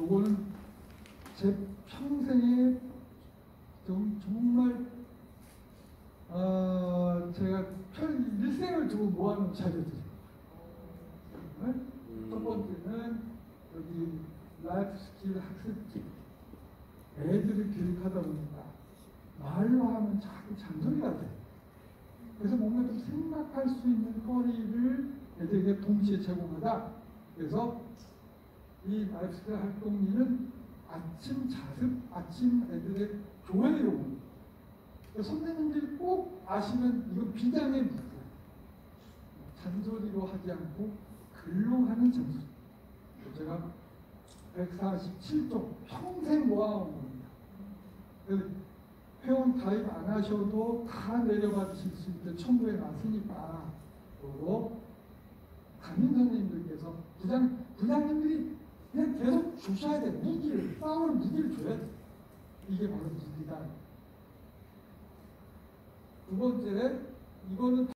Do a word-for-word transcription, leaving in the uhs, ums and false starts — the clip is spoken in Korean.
요거는 제 평생에 좀 정말 어, 제가 편 일생을 두고 모아놓은 자료들이에요. 네? 첫 번째는 여기 라이프 스킬 학습지. 애들을 교육하다 보니까 말로 하면 자꾸 잔소리가 돼. 그래서 뭔가 좀 생각할 수 있는 거리를 애들에게 동시에 제공하다. 그래서 이 라이프 스킬 활동리는 아침 자습, 아침 애들의 교회 용어. 선생님들이 꼭 아시면 이거 비장의 무기야. 잔소리로 하지 않고 글로 하는 잔소리. 제가 백사십칠 쪽 평생 모아온 겁니다. 회원 가입 안 하셔도 다 내려받으실 수 있게 첨부해 놨으니까 그리고 담임 선생님들께서 부장, 부장님들이 그냥 계속 주셔야 돼. 무기를, 싸울 무기를 줘야 돼. 이게 바로 무기다. 두 번째, 이거는